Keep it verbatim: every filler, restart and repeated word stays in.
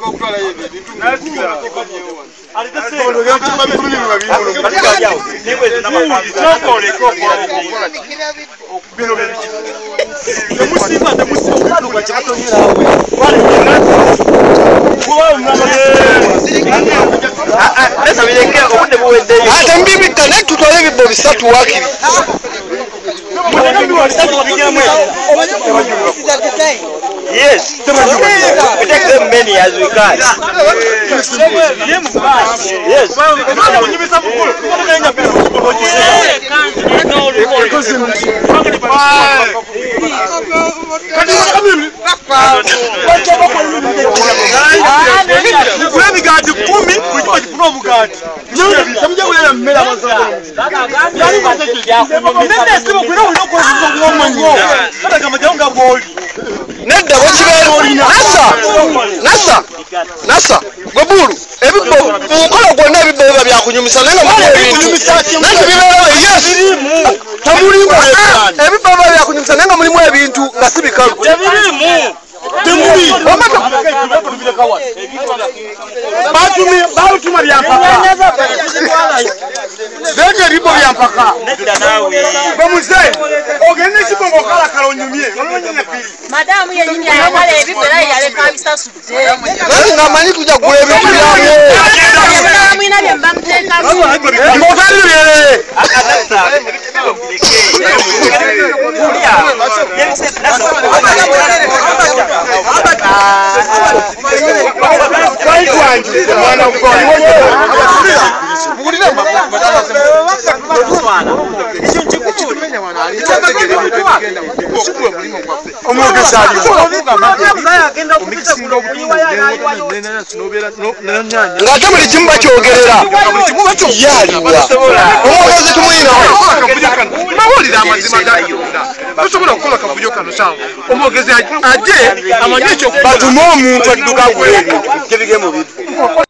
Yes, we take them many as we can. Yes. Nenda wachibero nasa nasa nasa baburu ebibo ukola gonna ebibo babya kunyumisa nenga kunyumisa nanti bibero yes tamuli ngo ebibo babya kunyumisa nenga mulimu ebintu ngasibikalu tebirimu temuli batumi batuma byampaka zenge ribo byampaka nenda nawe bamuze ogene kibongo kala kalonyumye olonyene pili Madam yenyini ayagala ebibera yaleka bisasudde nani ngamanyi kujja gula ebintu byawe mwina bye mbamteka ngotalire mwana mkoni ngate buli kimu bakyogerera yaliwa omwogezi tumuyina mawulire amazima gayonda tosobola okukola kavuyo kano sawa omwogezi ajje amanye ekyo batuma omuntu adduka gula ebintu tebige mu bitu